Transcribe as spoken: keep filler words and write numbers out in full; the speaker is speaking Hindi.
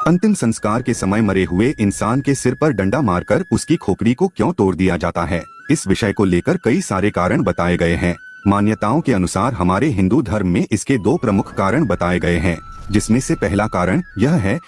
अंतिम संस्कार के समय मरे हुए इंसान के सिर पर डंडा मारकर उसकी खोपड़ी को क्यों तोड़ दिया जाता है? इस विषय को लेकर कई सारे कारण बताए गए हैं। मान्यताओं के अनुसार हमारे हिंदू धर्म में इसके दो प्रमुख कारण बताए गए हैं, जिसमें से पहला कारण यह है